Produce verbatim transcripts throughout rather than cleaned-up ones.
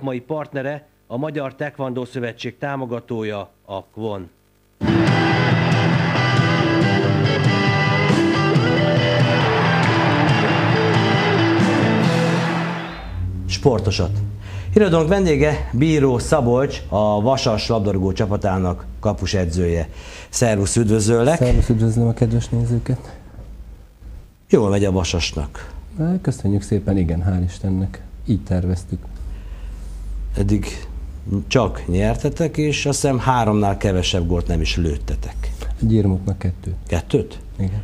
szakmai partnere, a Magyar Taekwondo Szövetség támogatója, a KVON. Sportosat. Irodónk vendége Bíró Szabolcs, a Vasas labdarúgó csapatának kapusedzője. Szervusz, üdvözöllek! Szervusz, üdvözlöm a kedves nézőket! Jól megy a Vasasnak. Köszönjük szépen, igen, hál' Istennek. Így terveztük. Eddig csak nyertetek, és azt hiszem háromnál kevesebb gólt nem is lőttetek. A Gyirmótnak kettőt. Kettőt? Igen.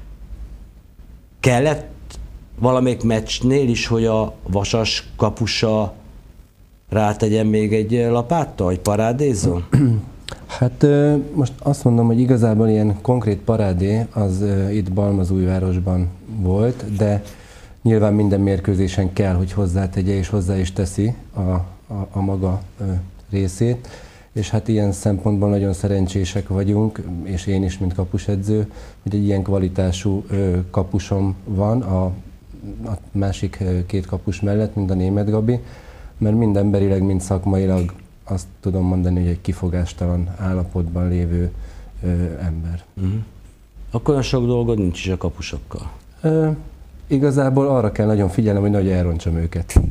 Kellett valamelyik meccsnél is, hogy a Vasas kapusa rátegyen még egy lapáttal, hogy parádézzon? Hát most azt mondom, hogy igazából ilyen konkrét parádé az itt Balmazújvárosban volt, de nyilván minden mérkőzésen kell, hogy hozzátegye és hozzá is teszi a, a, a maga részét. És hát ilyen szempontból nagyon szerencsések vagyunk, és én is, mint kapusedző, hogy egy ilyen kvalitású kapusom van a, a másik két kapus mellett, mint a Németh Gabi, mert mind emberileg, mind szakmailag azt tudom mondani, hogy egy kifogástalan állapotban lévő ö, ember. Uh-huh. Akkor olyan sok dolgod nincs is a kapusokkal? Ö, igazából arra kell nagyon figyelnem, hogy nagy elrontsam őket.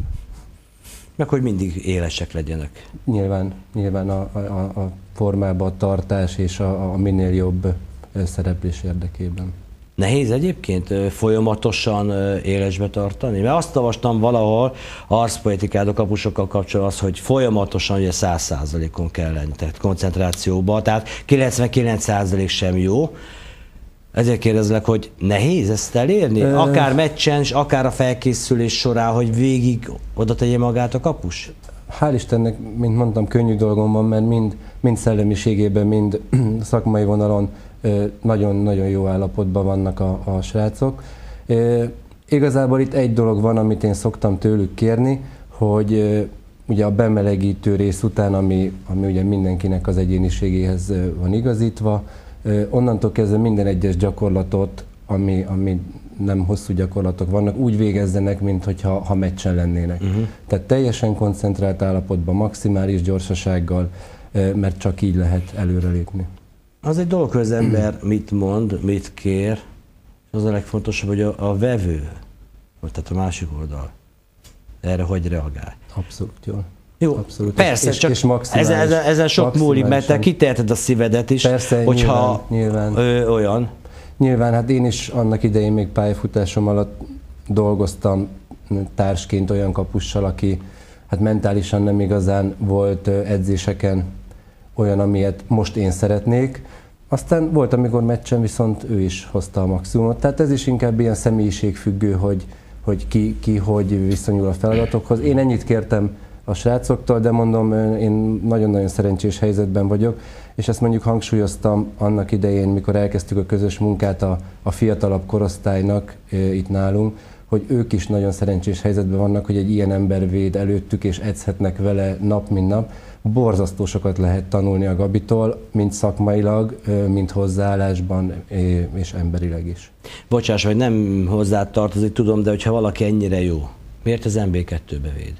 Meg hogy mindig élesek legyenek. Nyilván, nyilván a, a, a formában a tartás és a, a minél jobb szereplés érdekében. Nehéz egyébként folyamatosan élesbe tartani? Mert azt olvastam valahol arszpoetikád a kapusokkal kapcsolatban az, hogy folyamatosan ugye száz százalékon kell lenni, tehát koncentrációban, tehát kilencvenkilenc százalék sem jó. Ezért kérdezlek, hogy nehéz ezt elérni? Akár meccsen, akár a felkészülés során, hogy végig oda tegye magát a kapus? Hál' Istennek, mint mondtam, könnyű dolgom van, mert mind, mind szellemiségében, mind szakmai vonalon nagyon-nagyon jó állapotban vannak a, a srácok. E, igazából itt egy dolog van, amit én szoktam tőlük kérni, hogy e, ugye a bemelegítő rész után, ami, ami ugye mindenkinek az egyéniségéhez van igazítva, e, onnantól kezdve minden egyes gyakorlatot, ami, ami nem hosszú gyakorlatok vannak, úgy végezzenek, mintha ha meccsen lennének. Uh-huh. Tehát teljesen koncentrált állapotban, maximális gyorsasággal, e, mert csak így lehet előrelépni. Az egy dolog, hogy az ember mit mond, mit kér, és az a legfontosabb, hogy a, a vevő, tehát a másik oldal, erre hogy reagál. Abszolút jól. Jó, abszolút. persze, és, csak és ezen, ezen, ezen sok múlik, mert te kiteheted a szívedet is, persze, hogyha nyilván, ö, nyilván. olyan. Nyilván, hát én is annak idején még pályafutásom alatt dolgoztam társként olyan kapussal, aki hát mentálisan nem igazán volt edzéseken olyan, amilyet most én szeretnék. Aztán volt, amikor meccsen viszont ő is hozta a maximumot. Tehát ez is inkább ilyen személyiségfüggő, hogy, hogy ki, ki hogy viszonyul a feladatokhoz. Én ennyit kértem a srácoktól, de mondom, én nagyon-nagyon szerencsés helyzetben vagyok, és ezt mondjuk hangsúlyoztam annak idején, mikor elkezdtük a közös munkát a, a fiatalabb korosztálynak e, itt nálunk, hogy ők is nagyon szerencsés helyzetben vannak, hogy egy ilyen ember véd előttük, és edzhetnek vele nap, mint nap. Borzasztó sokat lehet tanulni a Gabitól, mind szakmailag, mind hozzáállásban, és emberileg is. Bocsáss, hogy nem hozzá tartozik, tudom, de hogyha valaki ennyire jó, miért az em bé kettőbe véd?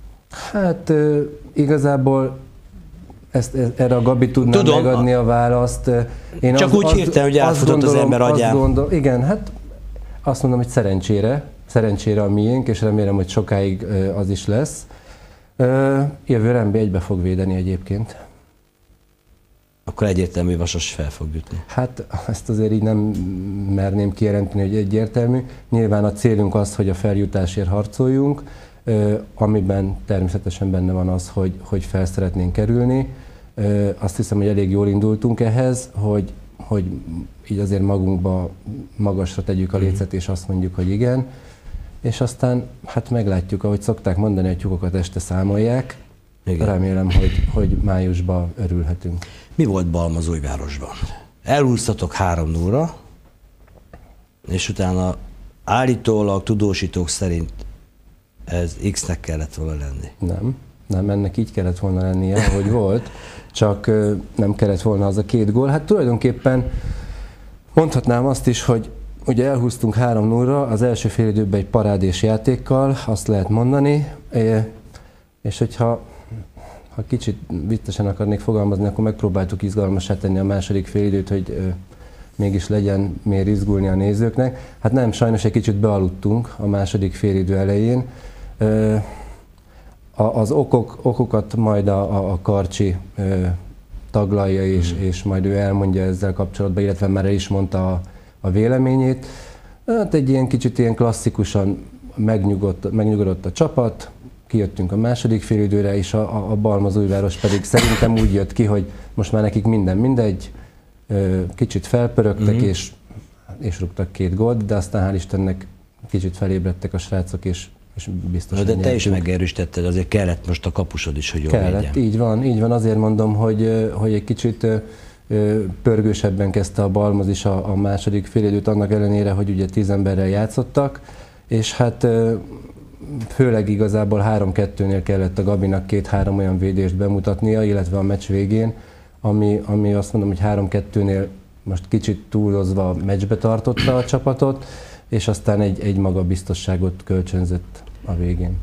Hát igazából ezt, erre a Gabi tudná tudom, megadni a választ. Én csak az, úgy hirtelen, hogy átfutott gondolom, az ember agyán. Gondol, igen, hát azt mondom, hogy szerencsére, szerencsére a miénk, és remélem, hogy sokáig az is lesz. Jövőre em bé egybe fog védeni egyébként. Akkor egyértelmű Vasas fel fog jutni. Hát ezt azért így nem merném kijelenteni, hogy egyértelmű. Nyilván a célunk az, hogy a feljutásért harcoljunk, amiben természetesen benne van az, hogy, hogy fel szeretnénk kerülni. Azt hiszem, hogy elég jól indultunk ehhez, hogy, hogy így azért magunkba magasra tegyük a lécet, és azt mondjuk, hogy igen. És aztán hát meglátjuk, ahogy szokták mondani, hogy tyúkokat este számolják. Igen. Remélem, hogy, hogy májusban örülhetünk. Mi volt Balmazújvárosban? Elhúztatok három nullra, és utána állítólag tudósítók szerint ez X-nek kellett volna lenni. Nem, nem, ennek így kellett volna lennie, ahogy volt, csak nem kellett volna az a két gól. Hát tulajdonképpen mondhatnám azt is, hogy ugye elhúztunk három nullra, az első fél időben egy parádés játékkal, azt lehet mondani. És hogyha ha kicsit viccesen akarnék fogalmazni, akkor megpróbáltuk izgalmassá tenni a második félidőt, hogy ö, mégis legyen miért izgulni a nézőknek. Hát nem, sajnos egy kicsit bealudtunk a második félidő elején. Ö, a, az okok, okokat majd a, a, a Karcsi ö, taglalja, és, mm. és majd ő elmondja ezzel kapcsolatban, illetve már el is mondta a, a véleményét. Hát egy ilyen kicsit ilyen klasszikusan megnyugodt, megnyugodott a csapat, kijöttünk a második félidőre, és a, a, a Balmazújváros pedig szerintem úgy jött ki, hogy most már nekik minden mindegy, kicsit felpörögtek, mm-hmm. és, és rúgtak két gólt, de aztán hál' Istennek kicsit felébredtek a srácok, és, és biztosan de te nyertünk. is megerősítetted, azért kellett most a kapusod is, hogy jól Kellett, legyen. így van, így van, azért mondom, hogy, hogy egy kicsit pörgősebben kezdte a Balmaz is a, a második félidőt, annak ellenére, hogy ugye tíz emberrel játszottak, és hát főleg igazából három kettőnél kellett a Gabinak két-három olyan védést bemutatnia, illetve a meccs végén, ami, ami azt mondom, hogy három kettőnél most kicsit túlozva meccsbe tartotta a csapatot, és aztán egy, egy magabiztosságot kölcsönzött a végén.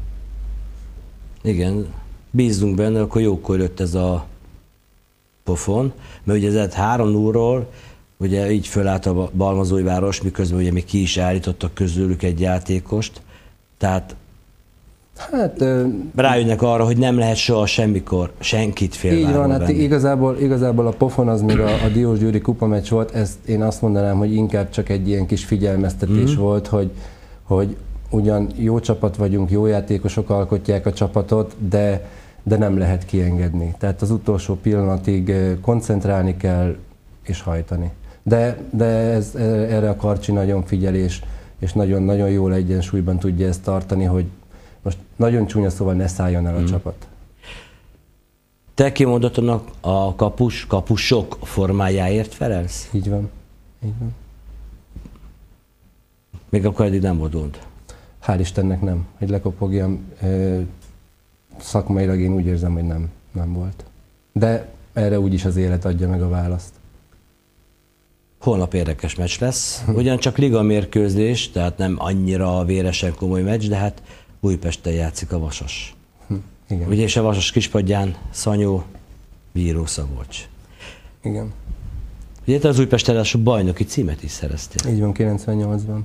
Igen, bízzunk benne, akkor jókor jött ez a pofon, mert ugye ez három nullról ugye így fölállt a Balmazújváros, miközben ugye még ki is állítottak közülük egy játékost, tehát hát, rájönnek arra, hogy nem lehet soha semmikor senkit félváról így van, hát venni. igazából, igazából a pofon az még a, a Diósgyőri kupameccs volt, ezt én azt mondanám, hogy inkább csak egy ilyen kis figyelmeztetés mm-hmm. volt, hogy, hogy ugyan jó csapat vagyunk, jó játékosok alkotják a csapatot, de, de nem lehet kiengedni. Tehát az utolsó pillanatig koncentrálni kell és hajtani. De, de ez, erre a Karcsi nagyon figyel, és, és nagyon, nagyon jól egyensúlyban tudja ezt tartani, hogy most nagyon csúnya szóval ne szálljon el a mm. csapat. Te kimondottan a kapus, kapusok formájáért felelsz? Így van. Így van. Még akkor eddig nem volt gond? Hál' Istennek nem. Hogy lekopogjam, szakmailag én úgy érzem, hogy nem, nem volt. De erre úgyis az élet adja meg a választ. Holnap érdekes meccs lesz. Ugyancsak liga mérkőzés, tehát nem annyira véresen komoly meccs, de hát Újpesten játszik a Vasas. Igen. Ugye és a Vasas kispadján Szanyó, Bíró Szabolcs. Igen. Ugye te az Újpesten a bajnoki címet is szereztél. Így van, kilencvennyolcban.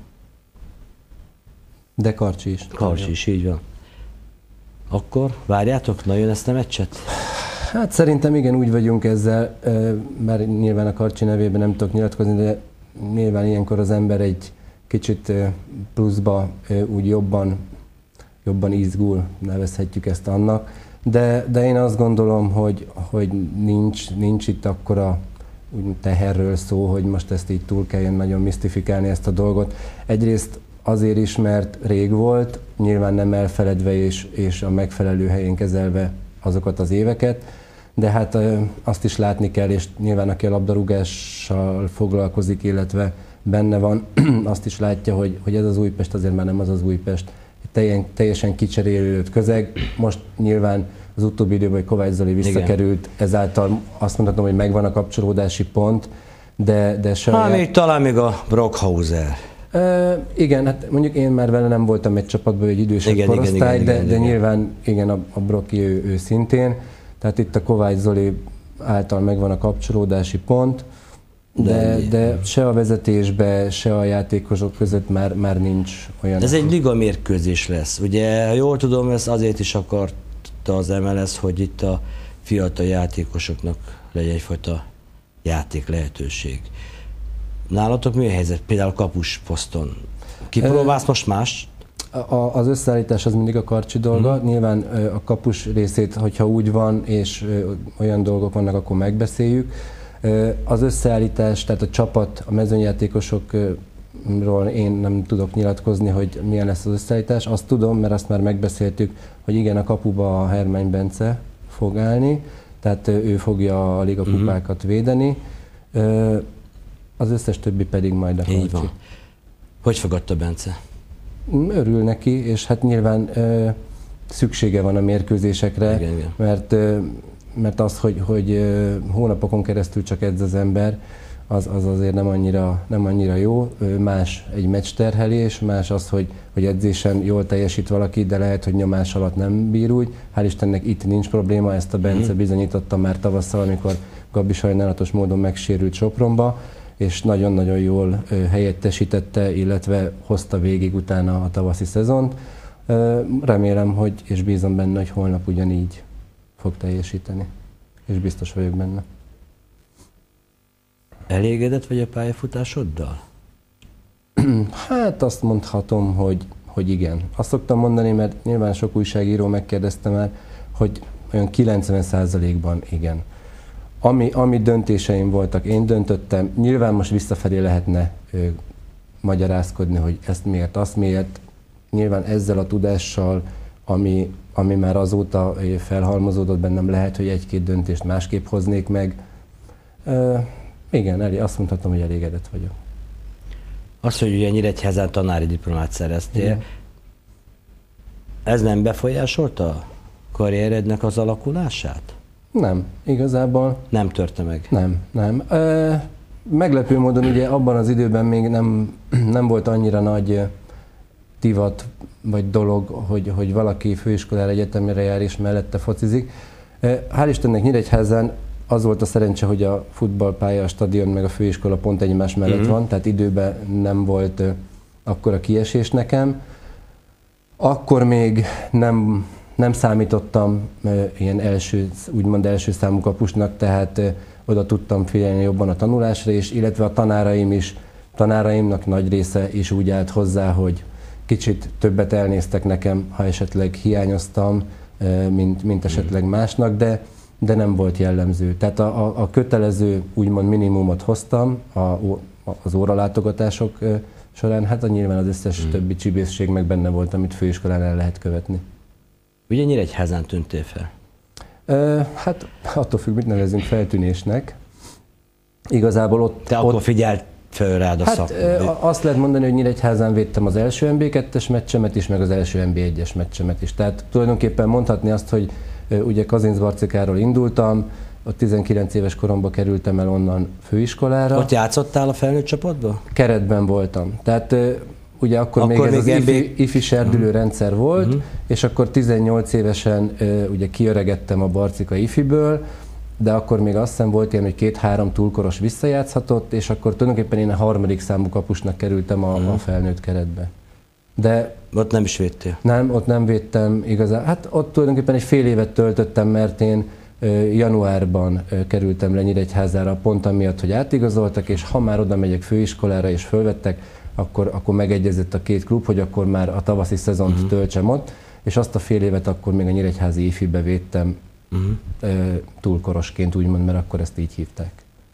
De Karcsi is. Karcsi is, így van. Akkor várjátok nagyon ezt a meccset? Hát szerintem igen, úgy vagyunk ezzel, mert nyilván a Karcsi nevében nem tudok nyilatkozni, de nyilván ilyenkor az ember egy kicsit pluszba úgy jobban, jobban izgul, nevezhetjük ezt annak. De, de én azt gondolom, hogy, hogy nincs, nincs itt akkora úgy teherről szó, hogy most ezt így túl kelljen nagyon misztifikálni ezt a dolgot. Egyrészt azért is, mert rég volt, nyilván nem elfeledve és, és a megfelelő helyén kezelve azokat az éveket, de hát azt is látni kell, és nyilván aki a labdarúgással foglalkozik, illetve benne van, azt is látja, hogy, hogy ez az Újpest azért már nem az az Újpest. Teljesen, teljesen kicserélődött közeg. Most nyilván az utóbbi időben, hogy Kovács Zoli visszakerült, igen. Ezáltal azt mondhatom, hogy megvan a kapcsolódási pont, de, de se... Hát még talán még a Brockhauser. Uh, igen, hát mondjuk én már vele nem voltam egy csapatban, egy idősebb igen, korosztály, igen, igen, de, igen, de igen. nyilván igen, a, a Broki ő, ő szintén. Tehát itt a Kovács Zoli által megvan a kapcsolódási pont, de, de, de se a vezetésbe, se a játékosok között már, már nincs olyan... Ez egy liga mérkőzés lesz. Ugye, ha jól tudom, ez azért is akarta az em el es, hogy itt a fiatal játékosoknak legyen egyfajta játék lehetőség. Nálatok mi a helyzet? Például kapus poszton. Kipróbálsz most más? A, az összeállítás az mindig a Karcsi dolga. Hmm. Nyilván a kapus részét, hogyha úgy van, és olyan dolgok vannak, akkor megbeszéljük. Az összeállítás, tehát a csapat, a mezőnyjátékosokról én nem tudok nyilatkozni, hogy milyen lesz az összeállítás. Azt tudom, mert azt már megbeszéltük, hogy igen, a kapuba a Hermány Bence fog állni, tehát ő fogja a ligakupákat hmm. védeni. Az összes többi pedig majd a Karcsi. Így van. Hogy fogadta Bence? Örül neki, és hát nyilván ö, szüksége van a mérkőzésekre, igen, igen. Mert, ö, mert az, hogy, hogy ö, hónapokon keresztül csak edz az ember, az, az azért nem annyira, nem annyira jó. Más egy meccsterhelés, más az, hogy, hogy edzésen jól teljesít valaki, de lehet, hogy nyomás alatt nem bír úgy. Hál' Istennek itt nincs probléma, ezt a Bence bizonyította már tavasszal, amikor Gabi sajnálatos módon megsérült Sopronba, és nagyon-nagyon jól helyettesítette, illetve hozta végig utána a tavaszi szezont. Remélem, hogy, és bízom benne, hogy holnap ugyanígy fog teljesíteni, és biztos vagyok benne. Elégedett vagy a pályafutásoddal? Hát azt mondhatom, hogy, hogy igen. Azt szoktam mondani, mert nyilván sok újságíró megkérdezte már, hogy olyan kilencven százalékban igen. Ami, ami döntéseim voltak, én döntöttem. Nyilván most visszafelé lehetne ö, magyarázkodni, hogy ezt miért, azt miért. Nyilván ezzel a tudással, ami, ami már azóta felhalmozódott bennem, lehet, hogy egy-két döntést másképp hoznék meg. Ö, igen, elég, azt mondhatom, hogy elégedett vagyok. Az, hogy ugye Nyíregyházán tanári diplomát szereztél, igen. Ez nem befolyásolta a karrierednek az alakulását? Nem, igazából. Nem törte meg? Nem, nem. Ö, meglepő módon ugye abban az időben még nem, nem volt annyira nagy divat vagy dolog, hogy, hogy valaki főiskolára, egyetemre jár és mellette focizik. Hál' Istennek Nyíregyházán az volt a szerencse, hogy a futballpálya, a stadion meg a főiskola pont egymás mellett mm-hmm. van, tehát időben nem volt akkora kiesés nekem. Akkor még nem, nem számítottam ilyen első, úgymond első számú kapusnak, tehát oda tudtam figyelni jobban a tanulásra, és illetve a tanáraim is, tanáraimnak nagy része is úgy állt hozzá, hogy kicsit többet elnéztek nekem, ha esetleg hiányoztam, mint, mint esetleg másnak, de, de nem volt jellemző. Tehát a, a, a kötelező, úgymond minimumot hoztam a, az óralátogatások során, hát a nyilván az összes hmm. többi csibészség meg benne volt, amit főiskolán el lehet követni. Ugye Nyíregyházán tűntél fel? E, hát attól függ, mit nevezünk feltűnésnek. Igazából ott... Te ott, akkor figyelt föl rád a hát, szakma. E, azt lehet mondani, hogy Nyíregyházán védtem az első en bé kettes meccsemet is, meg az első en bé egyes meccsemet is. Tehát tulajdonképpen mondhatni azt, hogy e, ugye Kazincbarcikáról indultam, ott tizenkilenc éves koromban kerültem el onnan főiskolára. Ott játszottál a felnőtt csapatban? Keretben voltam. Tehát e, ugye akkor, akkor még ez még az ifi, ifi, ifi serdülő uh-huh. rendszer volt, uh-huh. és akkor tizennyolc évesen e, ugye kiöregettem a Barcika ifiből, de akkor még azt hiszem volt ilyen, hogy két-három túlkoros visszajátszhatott, és akkor tulajdonképpen én a harmadik számú kapusnak kerültem a, uh-huh. a felnőtt keretbe. De ott nem is védtél? Nem, ott nem védtem igazán. Hát ott tulajdonképpen egy fél évet töltöttem, mert én januárban kerültem le Nyíregyházára pont amiatt, hogy átigazoltak, és ha már oda megyek főiskolára és fölvettek, akkor, akkor megegyezett a két klub, hogy akkor már a tavaszi szezont uh-huh. töltsem ott, és azt a fél évet akkor még a nyíregyházi ifibe védtem uh-huh. túlkorosként, úgymond, mert akkor ezt így hívták.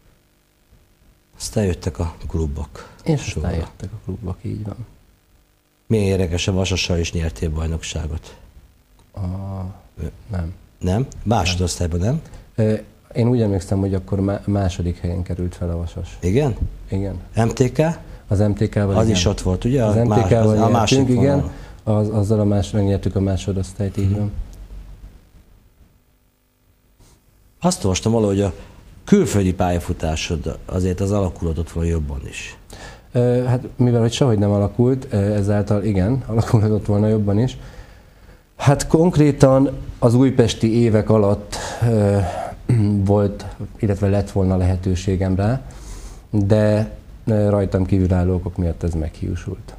Aztán jöttek a klubok. És aztán jöttek a klubok, így van. Milyen érdekes, a Vasassal is nyertél bajnokságot? A... Nem. Nem? Másodosztályban nem? Én úgy emlékszem, hogy akkor második helyen került fel a Vasas. Igen? Igen. em té ká? Az em té ká-val Az igen. is ott volt, ugye? Az em té ká-val nyertünk, a másik igen. Az, azzal a más, megnyertük a másodosztályt, így van. Azt olvastam valahogy, hogy a külföldi pályafutásod azért az alakulott ott volna jobban is. Hát mivel hogy sehogy nem alakult, ezáltal igen, alakulhatott volna jobban is. Hát konkrétan az újpesti évek alatt volt, illetve lett volna lehetőségem rá, de rajtam kívülálló okok miatt ez meghiúsult.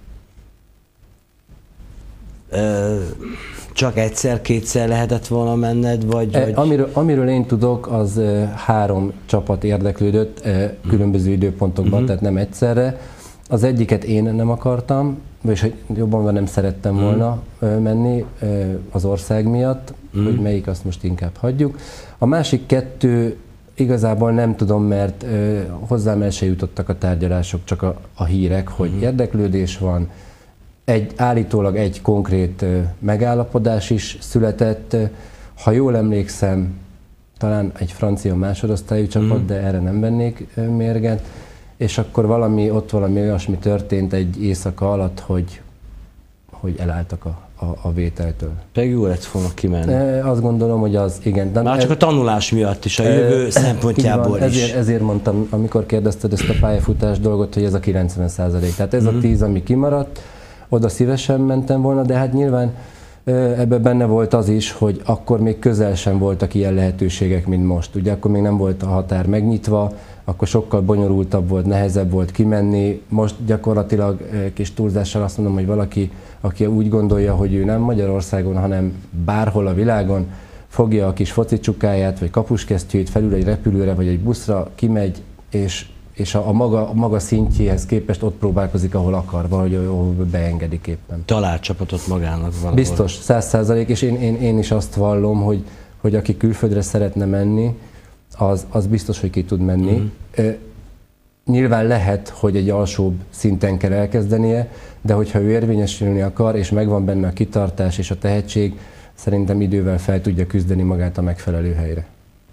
Csak egyszer-kétszer lehetett volna menned, vagy... E, vagy... Amiről, amiről én tudok, az három csapat érdeklődött különböző időpontokban, uh-huh. tehát nem egyszerre. Az egyiket én nem akartam, vagyis hogy jobban nem szerettem uh-huh. volna menni az ország miatt, uh-huh. hogy melyik, azt most inkább hagyjuk. A másik kettő igazából nem tudom, mert hozzám el se jutottak a tárgyalások, csak a, a hírek, hogy uh-huh. érdeklődés van. Egy, állítólag egy konkrét megállapodás is született. Ha jól emlékszem, talán egy francia másodosztályú csapat, mm. de erre nem vennék mérget. És akkor valami, ott valami olyasmi történt egy éjszaka alatt, hogy, hogy elálltak a, a, a vételtől. Pedig jó lett volna kimenni. E, azt gondolom, hogy az, igen. De Már csak ez, a tanulás miatt is, a jövő e, szempontjából van, is. Ezért, ezért mondtam, amikor kérdezted ezt a pályafutás dolgot, hogy ez a kilencven százalék. Tehát ez mm. a tíz, ami kimaradt, oda szívesen mentem volna, de hát nyilván ebben benne volt az is, hogy akkor még közel sem voltak ilyen lehetőségek, mint most. Ugye akkor még nem volt a határ megnyitva, akkor sokkal bonyolultabb volt, nehezebb volt kimenni. Most gyakorlatilag kis túlzással azt mondom, hogy valaki, aki úgy gondolja, hogy ő nem Magyarországon, hanem bárhol a világon, fogja a kis focicsukáját, vagy kapuskesztyűjét, felül egy repülőre, vagy egy buszra, kimegy, és, és a, a, maga, a maga szintjéhez képest ott próbálkozik, ahol akar, valahogy ahol beengedik éppen. Talál csapatot magának valahol. Biztos, száz százalék, és én, én, én is azt vallom, hogy, hogy aki külföldre szeretne menni, az, az biztos, hogy ki tud menni. Mm. Nyilván lehet, hogy egy alsóbb szinten kell elkezdenie, de hogyha ő érvényesülni akar, és megvan benne a kitartás és a tehetség, szerintem idővel fel tudja küzdeni magát a megfelelő helyre.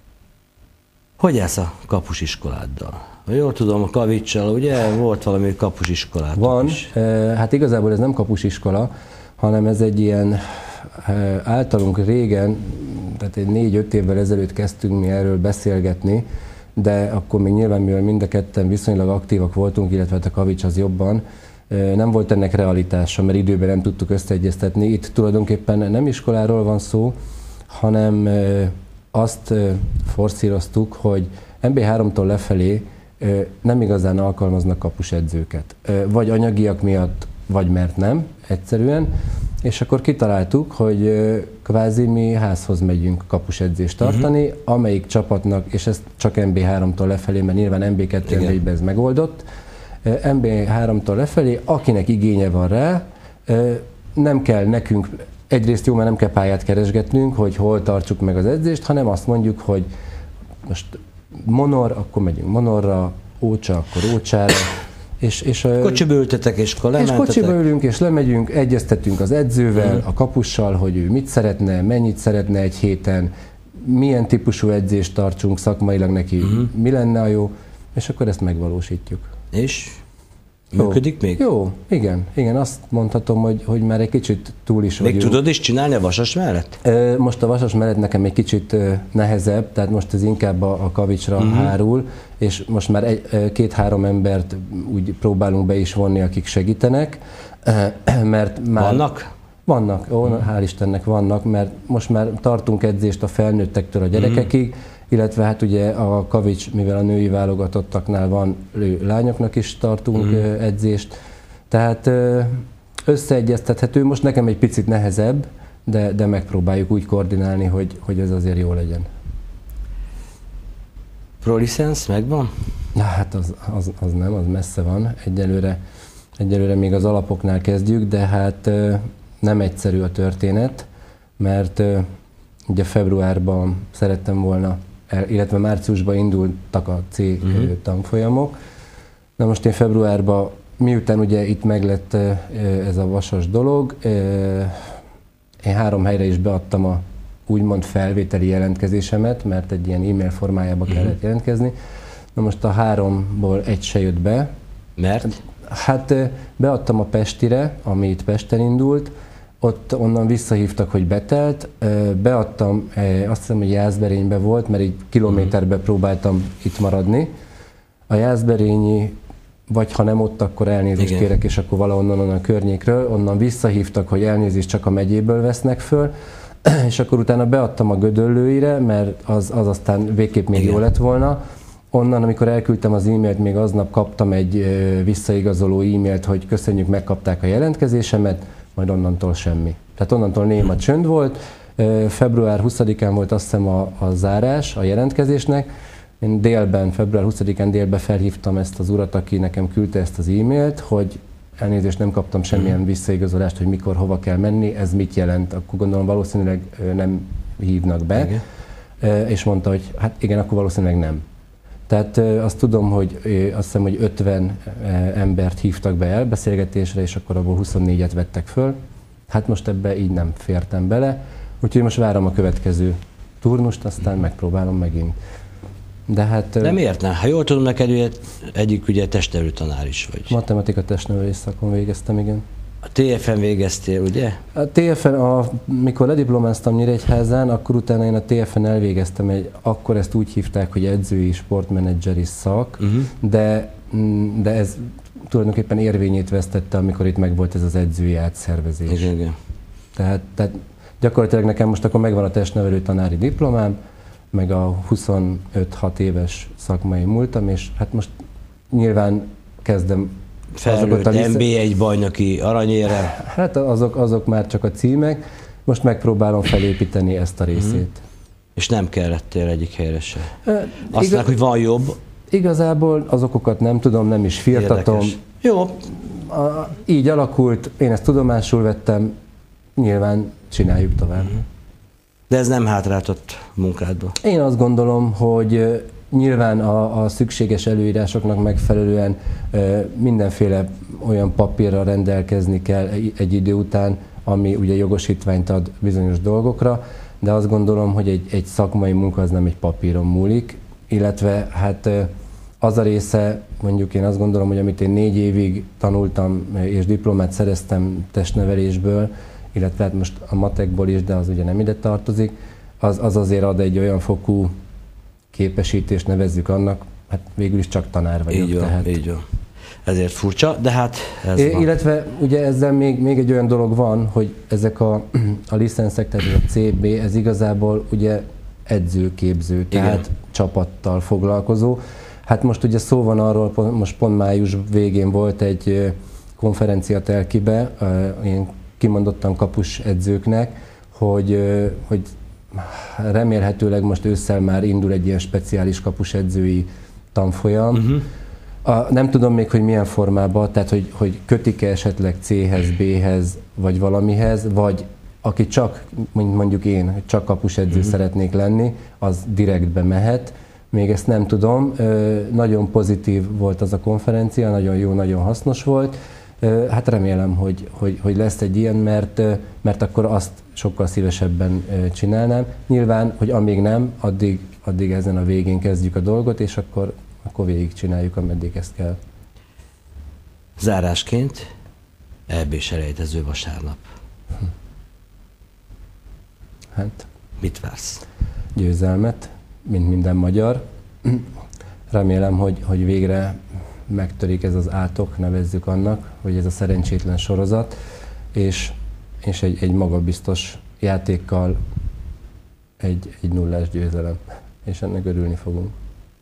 Hogy ez a kapusiskoláddal? Ha jól tudom, a Kavicsal, ugye volt valami kapusiskolátok Van, is. Hát igazából ez nem kapusiskola, hanem ez egy ilyen általunk régen, tehát egy négy-öt évvel ezelőtt kezdtünk mi erről beszélgetni, de akkor még nyilván, mivel mind a ketten viszonylag aktívak voltunk, illetve a Kavics az jobban, nem volt ennek realitása, mert időben nem tudtuk összeegyeztetni. Itt tulajdonképpen nem iskoláról van szó, hanem azt forszíroztuk, hogy en bé háromtól lefelé nem igazán alkalmaznak kapusedzőket. Vagy anyagiak miatt, vagy mert nem, egyszerűen. És akkor kitaláltuk, hogy kvázi mi házhoz megyünk kapusedzést tartani, uh-huh. amelyik csapatnak, és ez csak en bé háromtól lefelé, mert nyilván en bé kettő en bé egyben ez megoldott, en bé háromtól lefelé, akinek igénye van rá, nem kell nekünk, egyrészt jó, mert nem kell pályát keresgetnünk, hogy hol tartsuk meg az edzést, hanem azt mondjuk, hogy most Monor, akkor megyünk Monorra, Ócsa, akkor Ócsára, és, és kocsiba ültetek, és akkor lementetek. És kocsiba ülünk, és lemegyünk, egyeztetünk az edzővel, uh-huh. a kapussal, hogy ő mit szeretne, mennyit szeretne egy héten, milyen típusú edzést tartsunk szakmailag neki, uh-huh. mi lenne a jó, és akkor ezt megvalósítjuk. És működik még? Jó, igen, igen, azt mondhatom, hogy, hogy már egy kicsit túl is még vagyunk. Még tudod is csinálni a Vasas mellett? Most a Vasas mellett nekem egy kicsit nehezebb, tehát most ez inkább a, a Kavicsra uh-huh. hárul, és most már egy, két-három embert úgy próbálunk be is vonni, akik segítenek, mert már... Vannak? Vannak, ó, uh-huh. hál' Istennek vannak, mert most már tartunk edzést a felnőttektől a gyerekekig, uh-huh. illetve hát ugye a Kavics, mivel a női válogatottaknál van, lányoknak is tartunk uh-huh. edzést, tehát összeegyeztethető, most nekem egy picit nehezebb, de, de megpróbáljuk úgy koordinálni, hogy, hogy ez azért jó legyen. Pro licensz megvan? Na hát az, az, az nem, az messze van, egyelőre, egyelőre még az alapoknál kezdjük, de hát nem egyszerű a történet, mert ugye februárban szerettem volna, illetve márciusban indultak a C uh-huh. tanfolyamok. Na most én februárban, miután ugye itt meglett ez a vasas dolog, én három helyre is beadtam a úgymond felvételi jelentkezésemet, mert egy ilyen e-mail formájába uh-huh. kellett jelentkezni. Na most a háromból egy se jött be. Mert? Hát beadtam a Pestire, ami itt Pesten indult, ott onnan visszahívtak, hogy betelt, beadtam, azt hiszem, hogy Jászberénybe volt, mert egy kilométerbe próbáltam itt maradni. A Jászberényi, vagy ha nem ott, akkor elnézést Igen. kérek, és akkor valahonnan onnan a környékről, onnan visszahívtak, hogy elnézést csak a megyéből vesznek föl, és akkor utána beadtam a Gödöllőire, mert az, az aztán végképp még Igen. jó lett volna. Onnan, amikor elküldtem az e-mailt, még aznap kaptam egy visszaigazoló e-mailt, hogy köszönjük, megkapták a jelentkezésemet, majd onnantól semmi. Tehát onnantól néma csönd volt. február huszadikán volt azt hiszem a, a zárás a jelentkezésnek. Én délben, február huszadikán délben felhívtam ezt az urat, aki nekem küldte ezt az e-mailt, hogy elnézést, nem kaptam semmilyen visszaigazolást, hogy mikor, hova kell menni, ez mit jelent. Akkor gondolom valószínűleg nem hívnak be. Igen. És mondta, hogy hát igen, akkor valószínűleg nem. Tehát azt tudom, hogy azt hiszem, hogy ötven embert hívtak be elbeszélgetésre, és akkor abból huszonnégyet vettek föl. Hát most ebbe így nem fértem bele, úgyhogy most várom a következő turnust, aztán megpróbálom megint. De hát... De miért nem? Ha jól tudom, neked ugye egyik ugye testnevelő tanár is vagy. Matematika testnevelés szakon végeztem, igen. A té ef en végeztél, ugye? A té ef en, a, mikor lediplomáztam Nyíregyházán, akkor utána én a té ef en elvégeztem egy, akkor ezt úgy hívták, hogy edzői sportmenedzseri szak, uh-huh. de, de ez tulajdonképpen érvényét vesztette, amikor itt megvolt ez az edzői átszervezés. Igen, igen. Tehát, tehát gyakorlatilag nekem most akkor megvan a testnevelő tanári diplomám, meg a huszonöt-hat éves szakmai múltam, és hát most nyilván kezdem felnőtt en bé egy bajnoki aranyérem. Hát azok, azok már csak a címek, most megpróbálom felépíteni ezt a részét. Mm-hmm. És nem kellettél egyik helyre se. E, Azt igaz... hogy van jobb. Igazából az okokat nem tudom, nem is firtatom. Érdekes. Jó. A, így alakult, én ezt tudomásul vettem, nyilván csináljuk tovább. Mm-hmm. De ez nem hátráltott munkádba? Én azt gondolom, hogy nyilván a, a szükséges előírásoknak megfelelően e, mindenféle olyan papírral rendelkezni kell egy idő után, ami ugye jogosítványt ad bizonyos dolgokra, de azt gondolom, hogy egy, egy szakmai munka az nem egy papíron múlik, illetve hát e, az a része, mondjuk én azt gondolom, hogy amit én négy évig tanultam és diplomát szereztem testnevelésből, illetve hát most a matekból is, de az ugye nem ide tartozik, az, az azért ad egy olyan fokú képesítést, nevezzük annak, hát végül is csak tanár vagyok. Így van, tehát. így van. Ezért furcsa, de hát ez é, van. Illetve ugye ezzel még, még egy olyan dolog van, hogy ezek a, a licenszek, tehát a cé bé, ez igazából ugye edzőképző, tehát igen. Csapattal foglalkozó. Hát most ugye szó van arról, most pont május végén volt egy konferencia Telkibe, ilyen kimondottan kapus edzőknek, hogy, hogy remélhetőleg most ősszel már indul egy ilyen speciális kapusedzői tanfolyam. Uh-huh. A, nem tudom még, hogy milyen formában, tehát hogy, hogy kötik-e esetleg céhez, béhez, vagy valamihez, vagy aki csak, mondjuk én, csak kapusedző uh-huh. szeretnék lenni, az direktbe mehet. Még ezt nem tudom. Nagyon pozitív volt az a konferencia, nagyon jó, nagyon hasznos volt. Hát remélem, hogy, hogy, hogy lesz egy ilyen, mert, mert akkor azt sokkal szívesebben csinálnám. Nyilván, hogy amíg nem, addig, addig ezen a végén kezdjük a dolgot, és akkor, akkor végig csináljuk, ameddig ezt kell. Zárásként é bé-s elejtező vasárnap. Hát. Mit vársz? Győzelmet, mint minden magyar. Remélem, hogy, hogy végre megtörik ez az átok, nevezzük annak, hogy ez a szerencsétlen sorozat, és, és egy, egy magabiztos játékkal egy, egy nullás győzelem, és ennek örülni fogunk.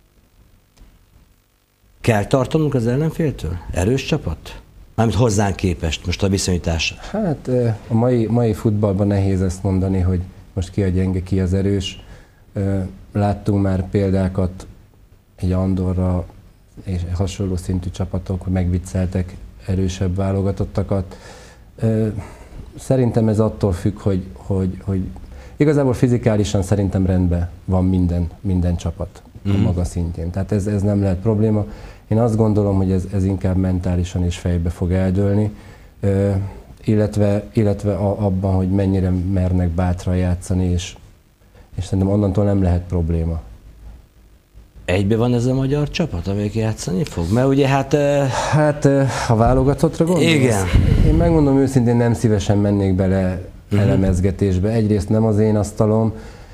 Kell tartanunk az ellenféltől? Erős csapat? Mármint hozzánk képest, most a viszonyítás. Hát a mai, mai futballban nehéz ezt mondani, hogy most ki a gyenge, ki az erős. Láttunk már példákat egy Andorra, és hasonló szintű csapatok, hogy megvicceltek erősebb válogatottakat. Szerintem ez attól függ, hogy, hogy, hogy igazából fizikálisan szerintem rendben van minden, minden csapat mm. a maga szintjén. Tehát ez, ez nem lehet probléma. Én azt gondolom, hogy ez, ez inkább mentálisan és fejbe fog eldőlni, illetve, illetve a, abban, hogy mennyire mernek bátran játszani, és, és szerintem onnantól nem lehet probléma. Egybe van ez a magyar csapat, amelyik játszani fog? Mert ugye hát... Hát a válogatottra gondolsz? Igen. Én megmondom őszintén, nem szívesen mennék bele uh-huh. elemezgetésbe. Egyrészt nem az én asztalom.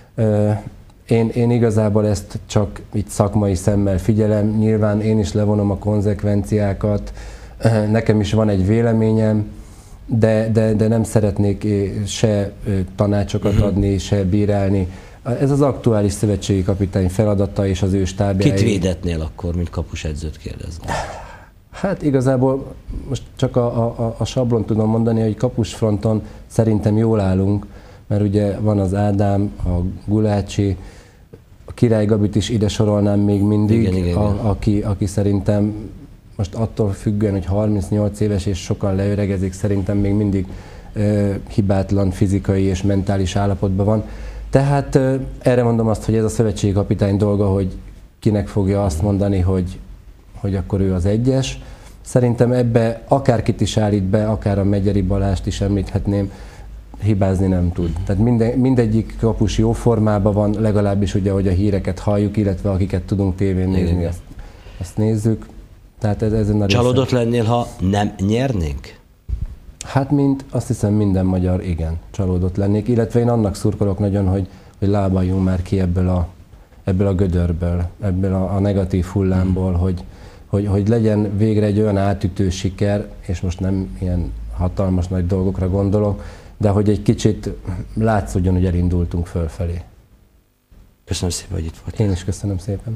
Én, én igazából ezt csak itt szakmai szemmel figyelem. Nyilván én is levonom a konzekvenciákat. Nekem is van egy véleményem, de, de, de nem szeretnék se tanácsokat uh-huh. adni, se bírálni. Ez az aktuális szövetségi kapitány feladata és az ő stábjai. Kit védetnél akkor, mint kapusedzőt kérdezve? Hát igazából most csak a, a, a sablon tudom mondani, hogy kapusfronton szerintem jól állunk, mert ugye van az Ádám, a Gulácsi, a Király Gabit is ide sorolnám még mindig, igen, igen, a, igen. Aki, aki szerintem most attól függően, hogy harmincnyolc éves és sokan leöregezik, szerintem még mindig uh, hibátlan fizikai és mentális állapotban van. Tehát uh, erre mondom azt, hogy ez a szövetségi kapitány dolga, hogy kinek fogja azt mondani, hogy, hogy akkor ő az egyes. Szerintem ebbe akárkit is állít be, akár a Megyeri Balást is említhetném, hibázni nem tud. Tehát minden, mindegyik kapus jó formában van, legalábbis ugye, hogy a híreket halljuk, illetve akiket tudunk tévén nézni, ezt, ezt nézzük. Tehát ez, ez Csalódott lennél, ha nem nyernénk? Hát mint azt hiszem minden magyar igen, csalódott lennék, illetve én annak szurkolok nagyon, hogy, hogy lábaljunk már ki ebből a, ebből a gödörből, ebből a, a negatív hullámból, hogy, hogy, hogy legyen végre egy olyan átütő siker, és most nem ilyen hatalmas nagy dolgokra gondolok, de hogy egy kicsit látszódjon, hogy elindultunk fölfelé. Köszönöm szépen, hogy itt voltál. Én is köszönöm szépen.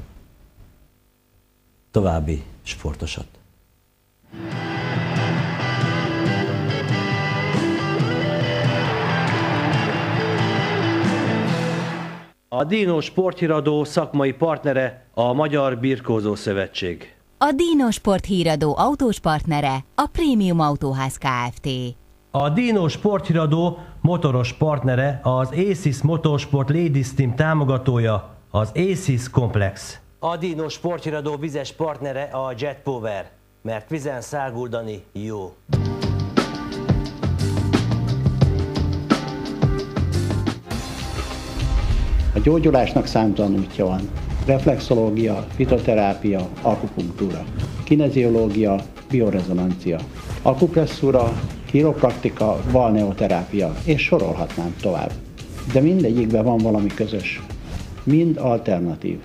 További sportosat. A Dino Sporthíradó szakmai partnere a Magyar Birkózó Szövetség. A Dino Sporthíradó autós partnere a Prémium Autóház Kft. A Dino Sporthíradó motoros partnere az ASIS Motorsport Ladies Team támogatója, az ASIS Complex. A Dino Sporthíradó vizes partnere a Jet Power, mert vizen száguldani jó. A gyógyulásnak számtalan útja van. Reflexológia, fitoterápia, akupunktúra, kineziológia, biorezonancia, akupresszúra, chiropraktika, balneoterápia, és sorolhatnám tovább. De mindegyikben van valami közös. Mind alternatív.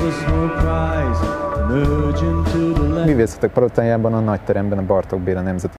Művészetek Palotájában, a Nagyteremben, a Bartók Béla Nemzeti